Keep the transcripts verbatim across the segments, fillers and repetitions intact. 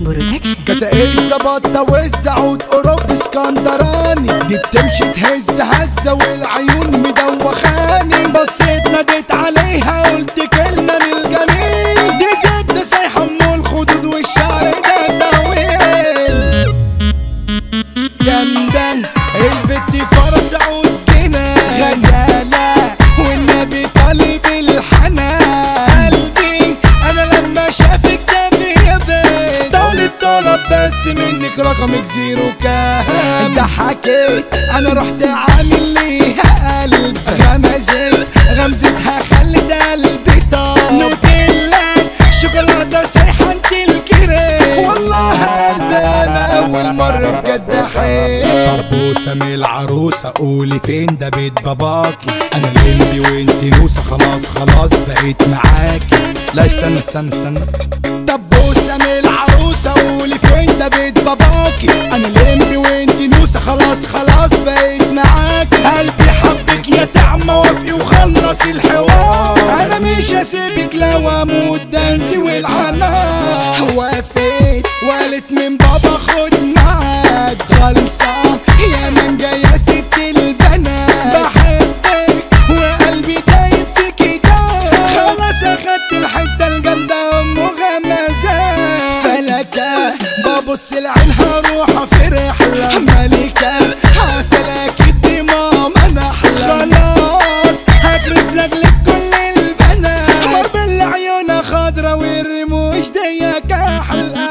برودكشن. كتابيا بطة والزعود أوربي اسكندراني، دي بتمشي تهز هزة والعيون مدوخاني. بصيت ناديت عليها قلت كلمة للجميل، دي ست سايحة ام الخدود والشعر ده طويل. جامده البت فرس عود كنا غزالة والنبي طالب الحنان. قلبي انا لما شافك كتابيا بيت طالب طلب بس منك رقمك زيرو كام. ضحكت انا رحت عامل ليها قلب، غمزت غمزتها خلت قلبي طار. نوتيلا شوكولاتة سايحة انت الكريم، والله قلبي انا اول مرة بجد حيل. طب بوسة من العروسة قولي فين ده بيت باباكي، انا لمبي وانت نوسة خلاص خلاص بقيت معاكي. لا استنى استنى استنى طب بوسة من العروسة قولي فين ده بيت باباكي، انا لمبي وانت نوسة خلاص خلاص بقيت معاكي. قلبي حبك يا تعمى وافقي وخلص الحوار، انا مش هسيبك لو اموت ده انت والعنار. وافقت وقالت من بابا خد ميعاد، خلصة يا من جاية ست البنات. بحبك وقلبي دايب فيكي دار، خلاص اخدت الحتة الجامده ام غمزات. فلكة ببص لعينها روحها في رحلة، ملكة عسلك دي ماما نحلة. خلاص هجرف لاجلك كل البنات، مر بالعيونها خضرا والرموش دي كحلة.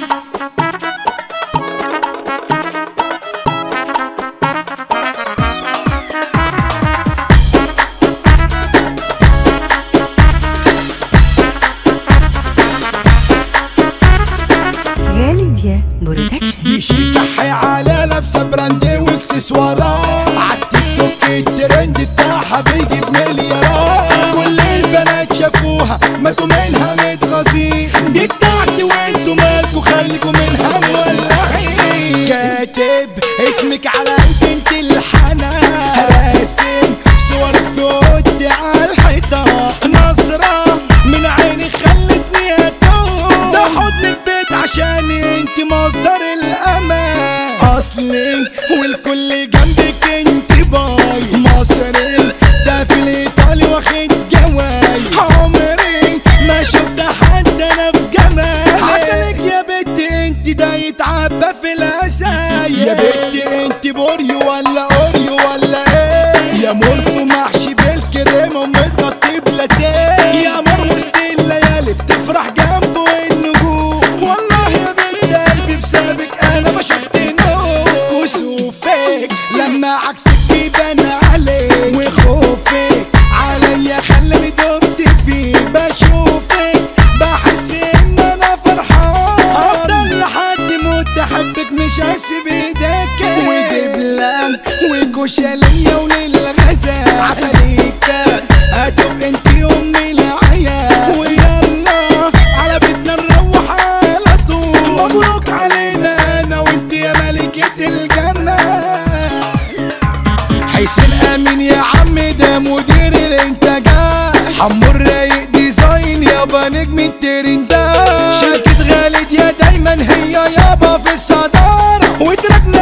غاليديا برودكشن. دي شيكة حي على لابسة براند واكسسوارات، عالتيك توك الترند بتاعها بيجيب مليارات. كل البنات شافوها ماتوا منها متغاظين، دي بتاعتي وانتوا مالكوا خليكوا منها مولعين. كاتب اسمك على قلب انت الحنان، راسم صورك في اوضتي عالحيطة. نظرة من عيني خلتني اتوه، ده حضنك بيت عشاني انت مصدر الامان. اصلي والكل جنبك انت باي، مصري ده في الايطالي واخد جواي. عمري ما شفت حد انا بجمالك، عسلك يا بت انت ده يتعبى في العسايل. يا بت انت بوريو ولا اوريو ولا ايه، يا مرمو محشي بالكريمه ومتغطي بلاتيه. يا مر وسط الليالي بتفرح جنبه النجوم، والله يا بنت قلبي بسببك انا ما شفت نور. كسوفك لما عكسك بيبان عليك، وخوفك عليا خلاني دمت فيك. بشوفك بحس ان انا فرحان، افضل لحد موت احبك مش هسيب ايدك. ودبلان وكشالية وللغزال، عسليكة هتبقى انت امي العيال. ويلا على بيتنا نروح على طول، مبروك علينا انا وانت يا ملكة الجنة. حسين امين يا عم ده مدير الانتاجات، حمو الرايق ديزاين يابا نجم الترندات. شركة غاليديا دايما هي يابا في الصدارة، وتراك